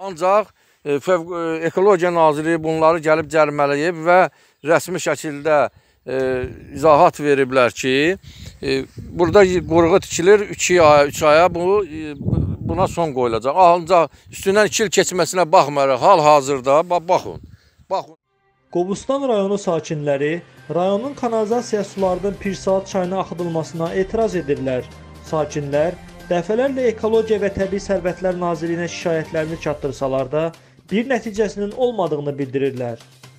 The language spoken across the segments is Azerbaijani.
Ancaq Ekologiya Nazirliyi bunları gəlib cərimələyib və rəsmi şəkildə izahat veriblər ki, burada qurğu tikilir 2 aya, 3 aya buna son qoyulacaq. Ancaq üstündən 2 il keçməsinə baxmayaraq hal-hazırda baxın. Qobustan rayonu sakinləri rayonun kanalizasiya sularının Pirsaat çayına axıdılmasına etiraz edirlər. Sakinlər dəfələrlə Ekologiya və Təbii Sərvətlər Nazirliyinə şikayətlərini çatdırsalar da bir nəticəsinin olmadığını bildirirlər.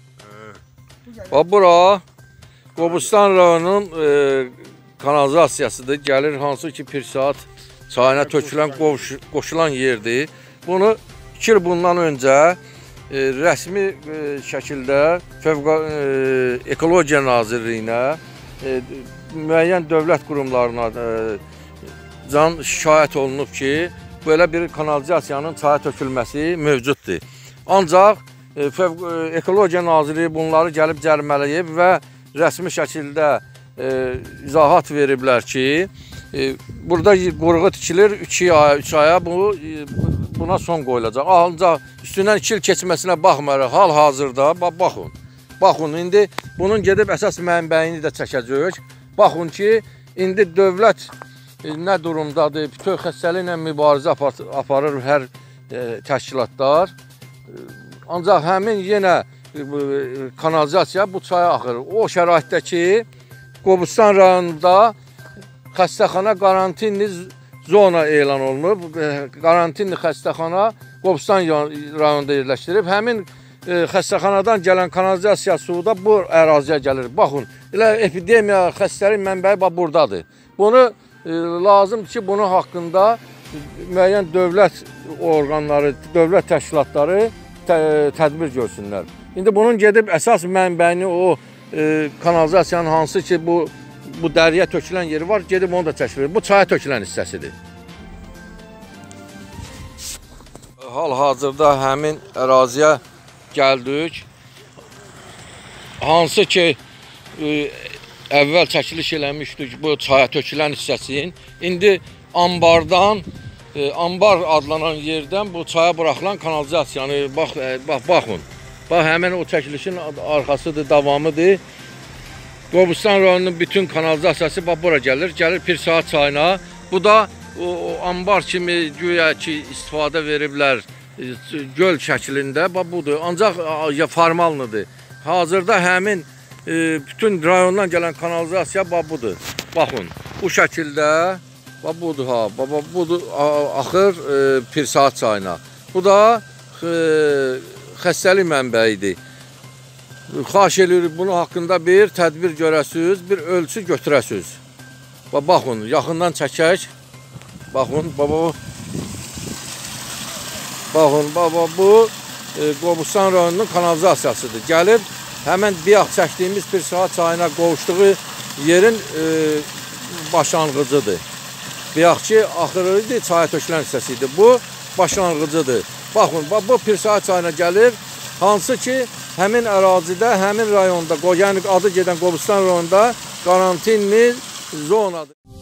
Bura Qobustan rayonunun kanalizasiyasıdır. Gəlir hansı ki Pirsaat çayına tökülən qoşulan yerdir. Bunu 2 il bundan öncə rəsmi şəkildə Ekologiya Nazirliyinə, müəyyən dövlət qurumlarına şikayət olunub ki, belə bir kanalizasiyanın çaya tökülməsi mövcuddur. Ancaq Ekologiya Nazirliyi bunları gəlib cərimələyib və rəsmi şəkildə izahat veriblər ki, burada qurğu tikilir 2 aya, 3 aya buna son qoyulacaq. Ancaq üstündən 2 il keçməsinə baxmayaraq hal-hazırda baxın. Baxın, indi bunun gedib əsas mənbəyini də çəkəcək. Baxın ki, indi dövlət nə durumdadır, bütün xəstəliklə mübarizə aparır hər təşkilatlar. Ancaq həmin yenə kanalizasiya bu çaya axır. O şəraitdə ki, Qobustan rayonunda xəstəxana karantinli zona elan olunub. Karantinli xəstəxana Qobustan rayonunda yerləşdirib. Həmin xəstəxanadan gələn kanalizasiya suyu da bu əraziyə gəlir. Baxın, elə epidemiya, xəstəlik mənbəyi buradadır. Bunu lazımdır ki, bunun haqqında müəyyən dövlət orqanları, dövlət təşkilatları tədbir görsünlər. İndi bunun gedib əsas mənbəyini o kanalizasiyanın hansı ki bu dəriyə tökülən yeri var, gedib onu da çəkilir. Bu çaya tökülən hissəsidir. Hal-hazırda həmin əraziyə gəldik. Hansı ki əvvəl çəkiliş eləmişdik bu çaya tökülən hissəsinin. İndi ambardan, ambar adlanan yerdən bu çaya buraxılan kanalizasiyanı baxın. Bax, həmin o çəkilişin arxasıdır, davamıdır. Qobustan rayonunun bütün kanalizasiyası bura gəlir. Gəlir Pirsaat çayına. Bu da o ambar kimi güya ki istifadə veriblər göl şəklində. Budur. Ancaq formallıdır. Hazırda həmin bütün rayondan gələn kanalizasiya budur. Baxın, bu şəkildə budur ha. Budur axır Pirsaat çayına. Bu da xəstəlik mənbəyidir. Xahiş edirik, bunun haqqında bir tədbir görəsiniz, bir ölçü götürəsiniz. Baxın, yaxından çəkək. Baxın, baxın, bu Qobustan rayonunun kanalizasiyasıdır. Gəlib, həmən biyaq çəkdiyimiz Pirsaat çayına qovuşduğu yerin başlanğıcıdır. Biyaqçı axırıdır, çaya tökülən hissəsidir. Bu başlanğıcıdır. Baxın, bu Pirsaat çayına gəlir. Hansı ki, həmin ərazidə, həmin rayonda, yəni adı gedən Qobustan rayonunda karantinli zonadır.